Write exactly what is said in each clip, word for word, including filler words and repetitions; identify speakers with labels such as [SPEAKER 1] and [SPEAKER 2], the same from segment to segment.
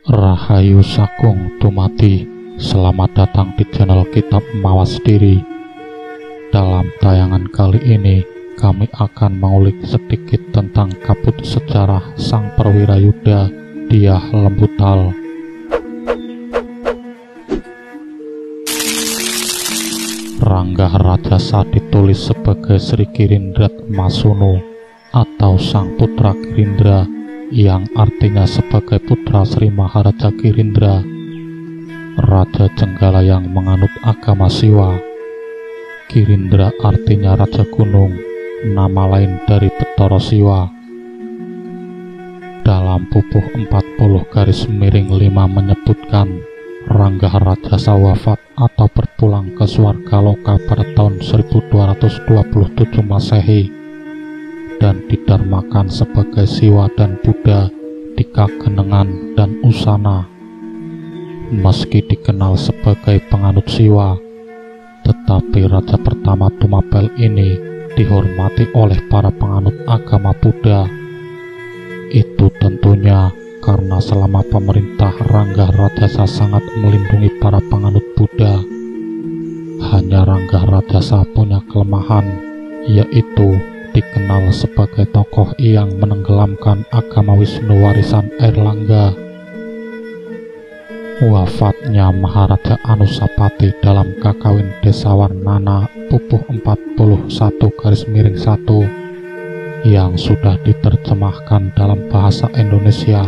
[SPEAKER 1] Rahayu Sakung Dumadi, selamat datang di channel Kitab Mawas Diri. Dalam tayangan kali ini, kami akan mengulik sedikit tentang kabut sejarah sang perwira Yuda, Dyah Lembutal. Rangga Rajasa ditulis sebagai Sri Girindrat Masuno atau sang putra Girindra, yang artinya sebagai putra Sri Maharaja Girindra, Raja Jenggala yang menganut agama Siwa. Girindra artinya Raja Gunung, nama lain dari Betara Siwa. Dalam Pupuh empat puluh garis miring lima menyebutkan Rangga Rajasa wafat atau berpulang ke Swargaloka pada tahun seribu dua ratus dua puluh tujuh Masehi dan didarmakan sebagai Siwa dan Buddha di Kagenengan dan Usana. Meski dikenal sebagai penganut Siwa, tetapi raja pertama Tumapel ini dihormati oleh para penganut agama Buddha. Itu tentunya karena selama pemerintah Rangga Rajasa sangat melindungi para penganut Buddha. Hanya Rangga Rajasa punya kelemahan, yaitu dikenal sebagai tokoh yang menenggelamkan agama Wisnu warisan Airlangga. Wafatnya Maharaja Anusapati dalam Kakawin Desawarnana Pupuh empat puluh satu garis miring satu yang sudah diterjemahkan dalam bahasa Indonesia.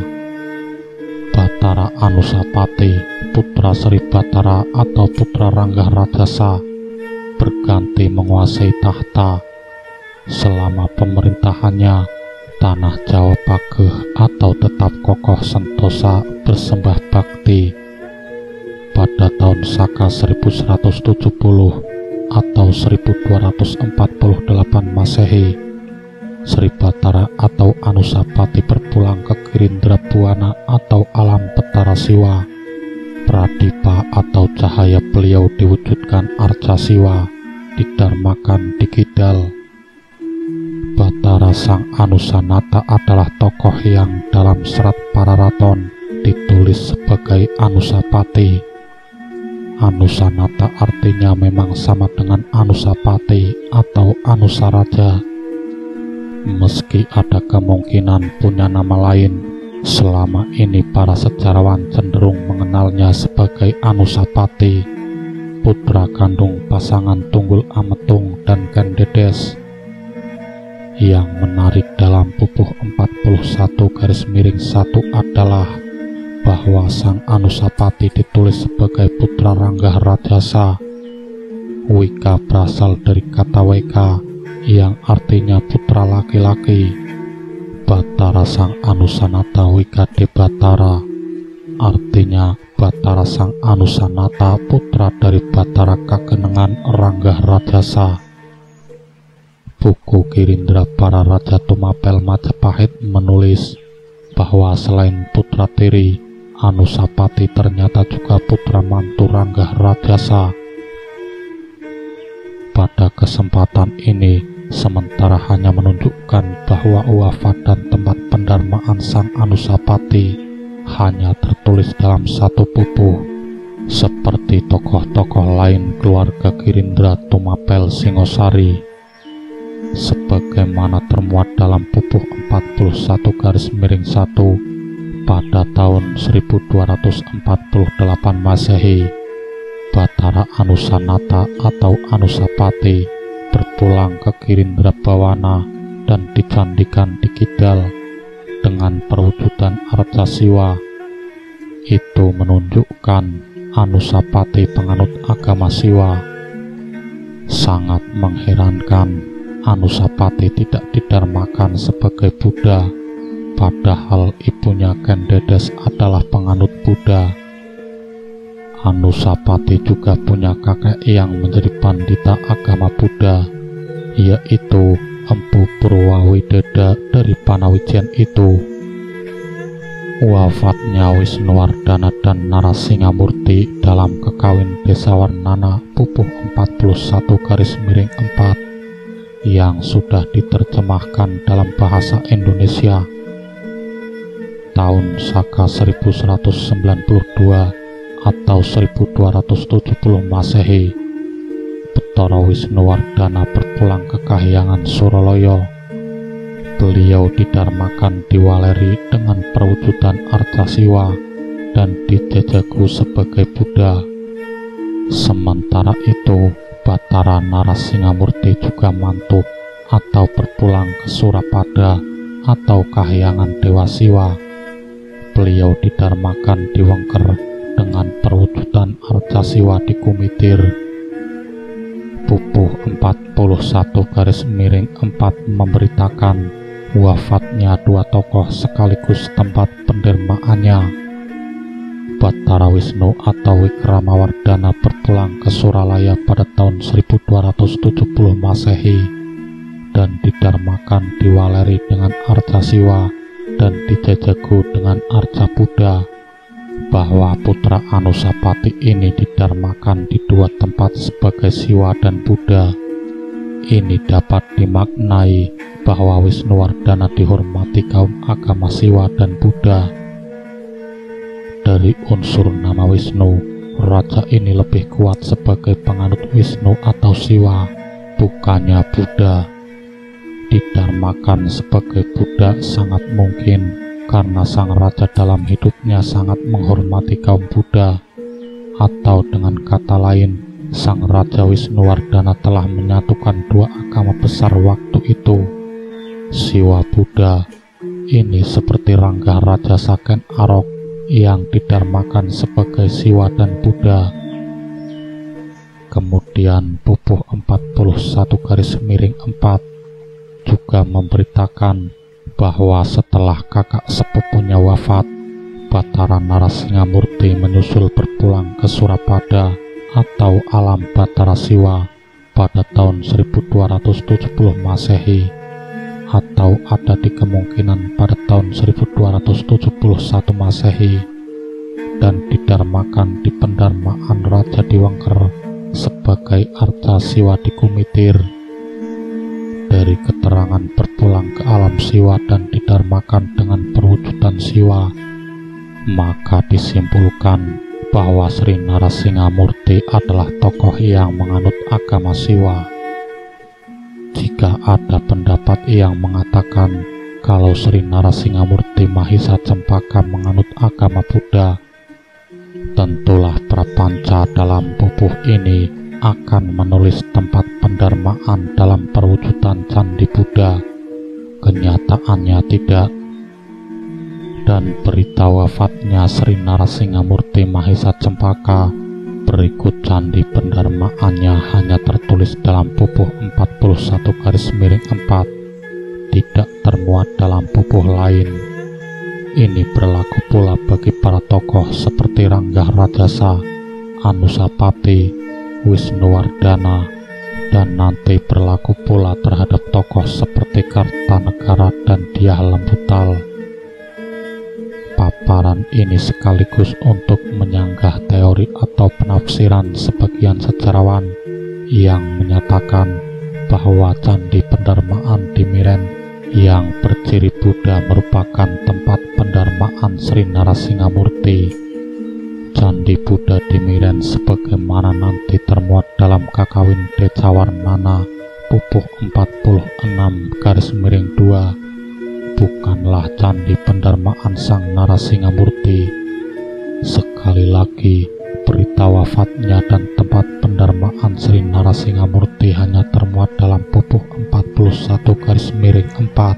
[SPEAKER 1] Batara Anusapati, putra Sri Batara atau putra Rangga Rajasa, berganti menguasai tahta. Selama pemerintahannya, tanah Jawa Pageh atau tetap kokoh sentosa bersembah bakti. Pada tahun Saka seribu seratus tujuh puluh atau seribu dua ratus empat puluh delapan Masehi, Sri Batara atau Anusapati berpulang ke Girindra Buana atau alam Betara Siwa. Pradipa atau cahaya beliau diwujudkan Arca Siwa, didarmakan di Kidal. Batara Sang Anusanata adalah tokoh yang dalam serat Pararaton ditulis sebagai Anusapati. Anusanata artinya memang sama dengan Anusapati atau Anusaraja. Meski ada kemungkinan punya nama lain, selama ini para sejarawan cenderung mengenalnya sebagai Anusapati, putra kandung pasangan Tunggul Ametung dan Kendedes. Yang menarik dalam Pupuh empat puluh satu garis miring satu adalah bahwa Sang Anusapati ditulis sebagai putra Rangga Rajasa. Wika berasal dari kata Weka yang artinya putra laki-laki. Batara Sang Anusanata Wika de Batara artinya Batara Sang Anusanata putra dari Batara Kagenengan Rangga Rajasa. Buku Girindra Para Raja Tumapel Majapahit menulis bahwa selain putra tiri, Anusapati ternyata juga putra mantu Rangga Rajasa. Pada kesempatan ini, sementara hanya menunjukkan bahwa wafat dan tempat pendarmaan Sang Anusapati hanya tertulis dalam satu pupuh, seperti tokoh-tokoh lain keluarga Girindra Tumapel Singosari, sebagaimana termuat dalam Pupuh empat puluh satu garis miring satu pada tahun seribu dua ratus empat puluh delapan Masehi. Batara Anusanata atau Anusapati berpulang ke Girindra Bawana dan dicandikan di Kidal dengan perwujudan Arca Siwa. Itu menunjukkan Anusapati penganut agama Siwa. Sangat mengherankan, Anusapati tidak didarmakan sebagai Buddha, padahal ibunya Kendedes adalah penganut Buddha. Anusapati juga punya kakek yang menjadi pandita agama Buddha, yaitu Empu Purwawideda dari Panawijen itu. Wafatnya Wisnuwardana dan Narasingamurti dalam Kakawin Desawarnana Pupuh empat puluh satu garis miring empat yang sudah diterjemahkan dalam bahasa Indonesia. tahun Saka seribu seratus sembilan puluh dua atau seribu dua ratus tujuh puluh Masehi, Bathara Wisnuwardana berpulang ke Kahyangan Suralaya. Beliau didarmakan di Waleri dengan perwujudan Arcasiwa dan dijejagu sebagai Buddha. Sementara itu, Bathara Narasingamurti juga mantuh atau berpulang ke Surapada atau Kahyangan Dewa Siwa. Beliau didarmakan di Wengker dengan perwujudan Arcasiwa di Kumitir. Pupuh empat puluh satu garis miring empat memberitakan wafatnya dua tokoh sekaligus tempat pendermaannya. Bathara Wisnu atau Wikramawardhana berpulang ke Suralaya pada tahun seribu dua ratus tujuh puluh Masehi dan didarmakan di Waleri dengan Arcasiwa dan dijejagu dengan Arca Buddha. Bahwa putra Anusapati ini didarmakan di dua tempat sebagai Siwa dan Buddha. Ini dapat dimaknai bahwa Wisnuwardana dihormati kaum agama Siwa dan Buddha. Dari unsur nama Wisnu, raja ini lebih kuat sebagai penganut Wisnu atau Siwa, bukannya Buddha. Didarmakan sebagai Buddha sangat mungkin karena sang raja dalam hidupnya sangat menghormati kaum Buddha, atau dengan kata lain, sang Raja Wisnuwardana telah menyatukan dua agama besar waktu itu, Siwa Buddha. Ini seperti Rangga Raja Saken Arok yang didarmakan sebagai Siwa dan Buddha. Kemudian pupuh empat puluh satu garis miring empat juga memberitakan bahwa setelah kakak sepupunya wafat, Bathara Narasingamurti menyusul berpulang ke Surapada atau alam Bathara Siwa pada tahun seribu dua ratus tujuh puluh Masehi, atau ada di kemungkinan pada tahun seribu dua ratus tujuh puluh satu Masehi, dan didarmakan di pendarmaan Raja di Wengker sebagai Arca Siwa di Kumitir. Dari keterangan berpulang ke alam Siwa dan didarmakan dengan perwujudan Siwa, maka disimpulkan bahwa Sri Narasingamurti adalah tokoh yang menganut agama Siwa. Jika ada pendapat yang mengatakan kalau Sri Narasingamurti Mahisa Cempaka menganut agama Buddha, tentulah Prapanca dalam pupuh ini akan menulis tempat pendarmaan dalam perwujudan Candi Buddha. Kenyataannya tidak. Dan berita wafatnya Sri Narasingamurti Mahisa Cempaka berikut candi pendarmaannya hanya tertulis dalam pupuh empat puluh satu garis miring empat, tidak termuat dalam pupuh lain. Ini berlaku pula bagi para tokoh seperti Rangga Rajasa, Anusapati, Wisnuwardana, dan nanti berlaku pula terhadap tokoh seperti Kartanegara dan Dyah Lembutal. Paparan ini sekaligus untuk menyanggah teori atau penafsiran sebagian sejarawan yang menyatakan bahwa Candi Pendarmaan di Miren yang berciri Buddha merupakan tempat pendarmaan Sri Narasingamurti. Candi Buddha di Miren sebagaimana nanti termuat dalam Kakawin Decawarnana pupuh empat puluh enam garis miring dua bukanlah candi pendarmaan Sang Narasingamurti. Sekali lagi, berita wafatnya dan tempat pendarmaan Sri Narasingamurti hanya termuat dalam pupuh empat puluh satu garis miring empat.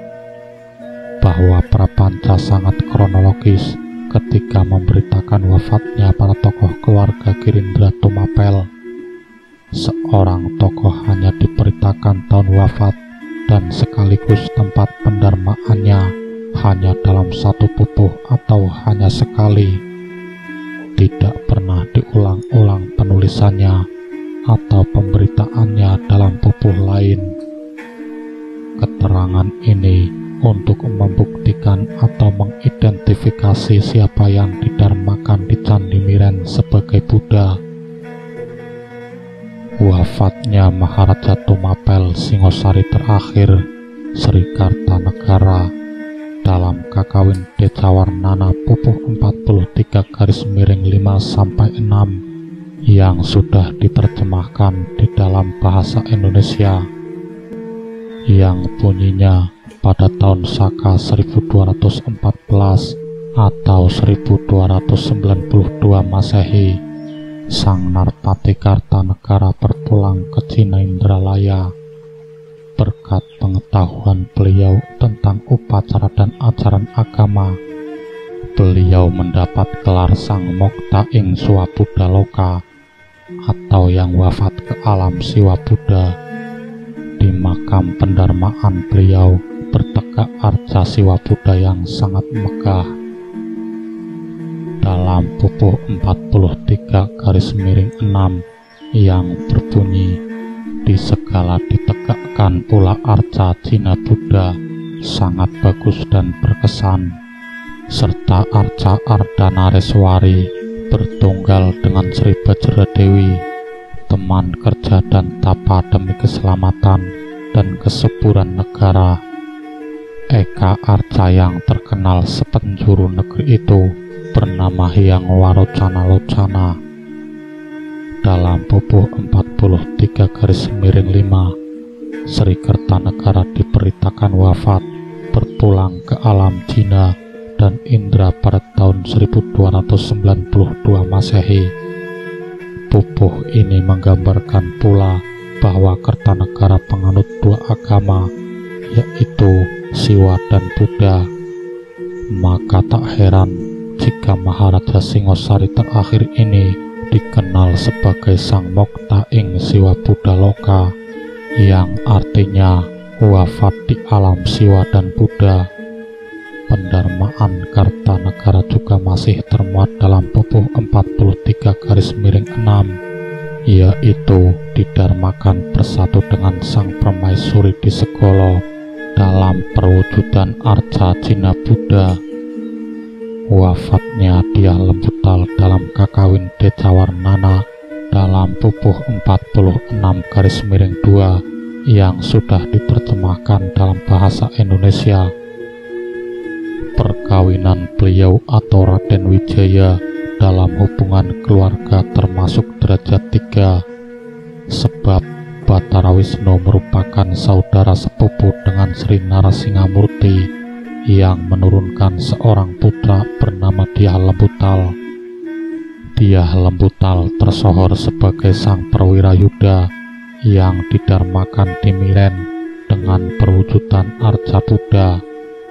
[SPEAKER 1] Bahwa Prapanca sangat kronologis ketika memberitakan wafatnya para tokoh keluarga Girindra Tumapel. Seorang tokoh hanya diberitakan tahun wafat dan sekaligus tempat pendarmaannya hanya dalam satu pupuh atau hanya sekali. Tidak pernah diulang-ulang penulisannya atau pemberitaannya dalam pupuh lain. Keterangan ini untuk membuktikan atau mengidentifikasi siapa yang didarmakan di Candi Miren sebagai Buddha. Wafatnya Maharaja Tumapel Singosari terakhir, Sri Kartanegara, dalam Kakawin Decawarnana pupuh empat puluh tiga garis miring lima sampai enam yang sudah diterjemahkan di dalam bahasa Indonesia, yang bunyinya pada tahun Saka seribu dua ratus empat belas atau seribu dua ratus sembilan puluh dua Masehi, Sang Narpati Kartanegara berpulang ke Cina Indralaya. Berkat pengetahuan beliau tentang upacara dan ajaran agama, beliau mendapat gelar Sang Mokta ing Siwa Buddha Loka, atau yang wafat ke alam Siwa Buddha. Di makam pendarmaan beliau bertegak arca Siwa Buddha yang sangat megah. Dalam pupuh empat puluh tiga garis miring enam yang berbunyi, di segala ditegakkan pula arca Cina Buddha sangat bagus dan berkesan, serta arca Ardhanareswari bertunggal dengan Sri Bajra Dewi, teman kerja dan tapa demi keselamatan dan kesuburan negara. Eka arca yang terkenal sepenjuru negeri itu bernama Hyang Warocana Locana. Dalam pupuh empat puluh tiga garis miring lima, Sri Kertanegara diberitakan wafat berpulang ke alam Cina dan Indra pada tahun seribu dua ratus sembilan puluh dua Masehi. Pupuh ini menggambarkan pula bahwa Kertanegara penganut dua agama, yaitu Siwa dan Buddha. Maka tak heran jika Maharaja Singosari terakhir ini dikenal sebagai Sang Mokta ing Siwa Buddha Loka, yang artinya wafat di alam Siwa dan Buddha. Pendarmaan Kartanegara juga masih termuat dalam pupuh empat puluh tiga garis miring enam, yaitu didarmakan bersatu dengan Sang Permaisuri di Segolo dalam perwujudan arca Cina Buddha. Wafatnya Dyah Lembutal dalam Kakawin Decawarnana dalam pupuh empat puluh enam garis miring dua yang sudah diterjemahkan dalam bahasa Indonesia. Perkawinan beliau atau Raden Wijaya dalam hubungan keluarga termasuk derajat tiga, sebab Batara Wisnu merupakan saudara sepupu dengan Sri Narasingamurti yang menurunkan seorang putra bernama Dyah Lembutal. Dyah Lembutal tersohor sebagai sang perwira Yuda yang didarmakan di Miren dengan perwujudan arca Buddha.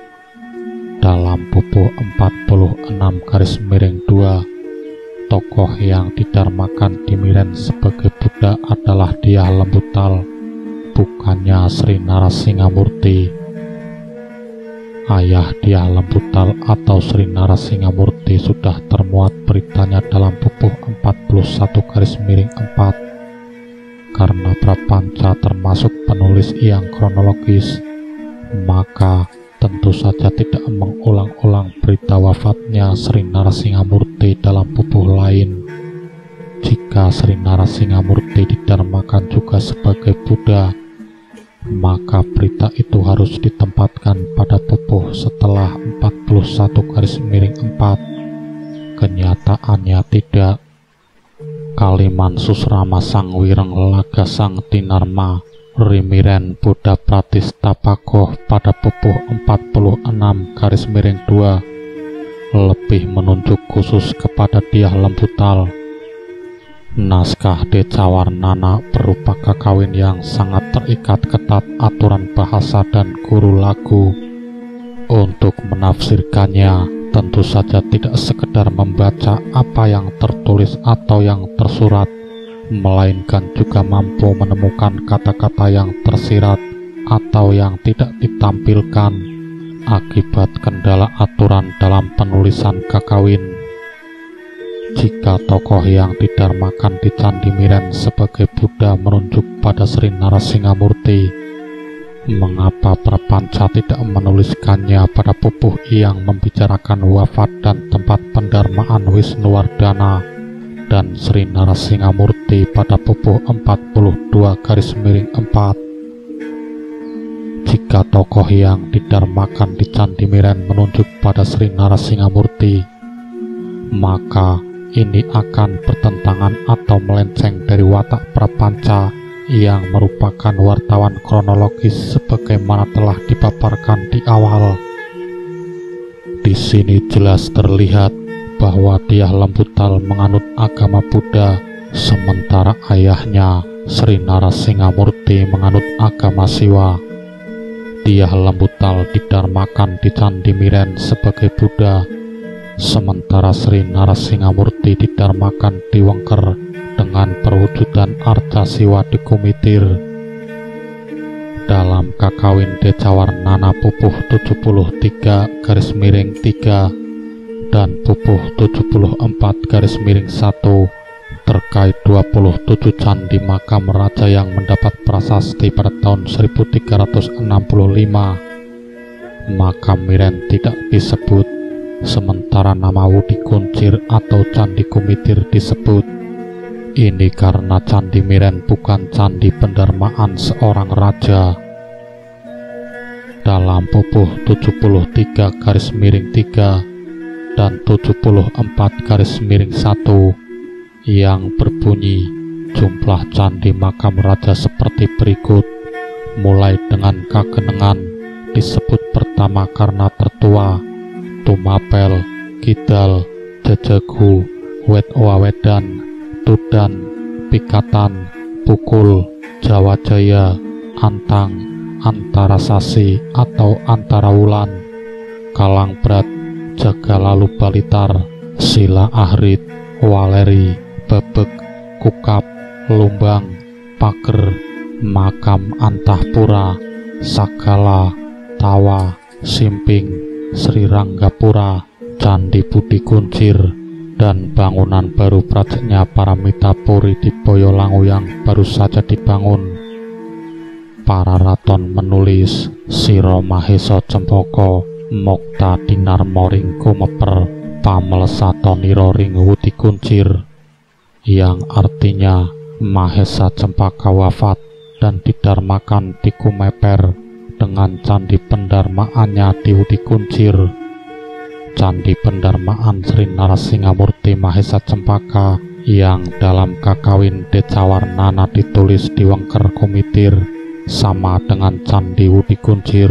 [SPEAKER 1] Dalam pupuh empat puluh enam garis miring dua, tokoh yang didarmakan di Miren sebagai Buddha adalah Dyah Lembutal, bukannya Sri Narasingamurti. Ayah Dyah Lembutal atau Sri Narasingamurti sudah termuat beritanya dalam pupuh empat puluh satu garis miring empat. Karena Prapanca termasuk penulis yang kronologis, maka tentu saja tidak mengulang-ulang berita wafatnya Sri Narasingamurti dalam pupuh lain. Jika Sri Narasingamurti didarmakan juga sebagai Buddha, maka berita itu harus ditempatkan pada pupuh setelah empat puluh satu garis miring empat. Kenyataannya tidak. Kaliman Susrama Sang Wireng Laga Sang Tinarma Rimiren Buddha Pratistapakoh pada pupuh empat puluh enam garis miring dua lebih menunjuk khusus kepada Dyah Lembutal. Naskah Decawarnana berupa kakawin yang sangat terikat ketat aturan bahasa dan guru lagu. Untuk menafsirkannya, tentu saja tidak sekedar membaca apa yang tertulis atau yang tersurat, melainkan juga mampu menemukan kata-kata yang tersirat atau yang tidak ditampilkan akibat kendala aturan dalam penulisan kakawin. Jika tokoh yang didarmakan di Candi Miren sebagai Buddha merujuk pada Sri Narasingamurti, mengapa Prapanca tidak menuliskannya pada pupuh yang membicarakan wafat dan tempat pendarmaan Wisnuwardana dan Sri Narasingamurti pada pupuh empat puluh dua garis miring empat? Jika tiga tokoh yang didarmakan di Candi Miren menunjuk pada Sri Narasingamurti, maka ini akan bertentangan atau melenceng dari watak prapanca yang merupakan wartawan kronologis sebagaimana telah dipaparkan di awal. Di sini jelas terlihat bahwa Dyah Lembutal menganut agama Buddha, sementara ayahnya Sri Narasingamurti menganut agama Siwa. Dyah Lembutal didarmakan di Candi Miren sebagai Buddha, sementara Sri Narasingamurti didarmakan di Wengker dengan perwujudan Arca Siwa di Kumitir. Dalam Kakawin Decawarnana pupuh tujuh puluh tiga garis miring tiga dan pupuh tujuh puluh empat garis miring satu terkait dua puluh tujuh candi makam raja yang mendapat prasasti pada tahun seribu tiga ratus enam puluh lima, makam Miren tidak disebut, sementara nama Wudi Kuncir atau Candi Kumitir disebut. Ini karena Candi Miren bukan candi pendarmaan seorang raja. Dalam pupuh tujuh puluh tiga garis miring tiga dan tujuh puluh empat garis miring satu yang berbunyi jumlah candi makam raja seperti berikut, mulai dengan Kagenengan disebut pertama karena tertua, Tumapel, Kidal, Jejeku, Wet Owawedan, Tudan, Pikatan, Pukul, Jawa Jaya, Antang, Antara Sasi atau Antara Wulan, Kalangberat, Jagalalu Balitar, Sila Ahrit, Waleri, Bebek, Kukap, Lumbang, Pager, Makam Antahpura, Sagala, Tawa, Simping, Sri Ranggapura, Candi Budi Kuncir, dan bangunan baru prajaknya Paramita Puri di Boyolangu yang baru saja dibangun. Para raton menulis Siro Maheso Cempoko Mokta Dinar Moring Kumeper Pamelesato Niro Ring Wudi Kuncir, yang artinya Mahesa Cempaka wafat dan didarmakan di Kumeper dengan candi pendarmaannya di Wudi Kuncir. Candi pendarmaan Sri Narasingamurti Mahesa Cempaka yang dalam Kakawin Decawarnana ditulis di Wengker Kumitir sama dengan Candi Wudi Kuncir.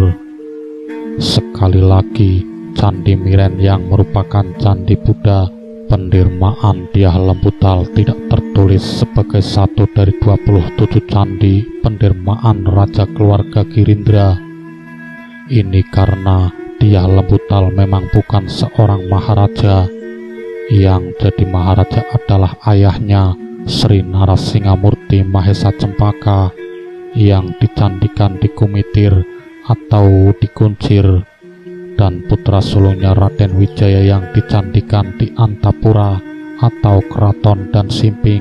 [SPEAKER 1] Sekali lagi, Candi Miren yang merupakan candi Buddha pendirmaan Dyah Lembutal tidak tertulis sebagai satu dari dua puluh tujuh candi pendirmaan Raja Keluarga Girindra. Ini karena Dyah Lembutal memang bukan seorang maharaja. Yang jadi maharaja adalah ayahnya Sri Narasingamurti Mahesa Cempaka yang dicandikan di Kumitir atau di Kuncir, dan putra sulungnya Raden Wijaya yang dicandikan di Antapura atau Keraton dan Simping.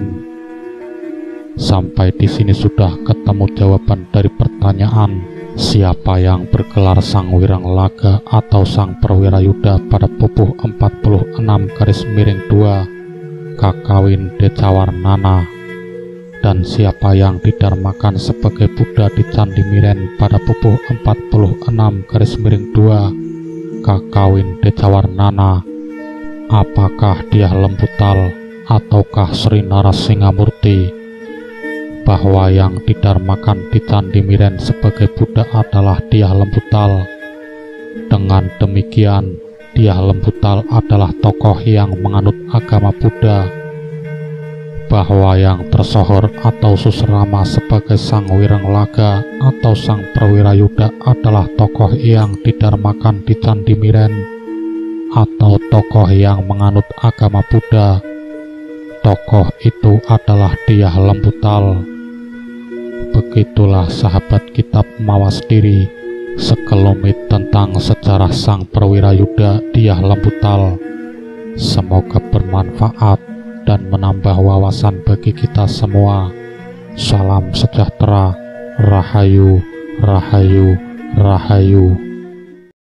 [SPEAKER 1] Sampai di sini sudah ketemu jawaban dari pertanyaan siapa yang bergelar Sang Wirang Laga atau Sang Perwirayuda pada pupuh empat puluh enam garis miring dua Kakawin Decawarnana, dan siapa yang didarmakan sebagai Buddha di Candi Miren pada pupuh empat puluh enam garis miring dua Kakawin Decawarnana. Apakah Dyah Lembutal ataukah Sri Narasingamurti? Bahwa yang didarmakan di Candi Miren sebagai Buddha adalah Dyah Lembutal. Dengan demikian, Dyah Lembutal adalah tokoh yang menganut agama Buddha. Bahwa yang tersohor atau susrama sebagai Sang Wirang Laga atau Sang Perwirayuda adalah tokoh yang didarmakan di Candi Miren atau tokoh yang menganut agama Buddha. Tokoh itu adalah Dyah Lembutal. Begitulah sahabat kitab Mawas Diri sekelumit tentang sejarah Sang Perwirayuda Dyah Lembutal. Semoga bermanfaat dan menambah wawasan bagi kita semua. Salam sejahtera, Rahayu, Rahayu, Rahayu.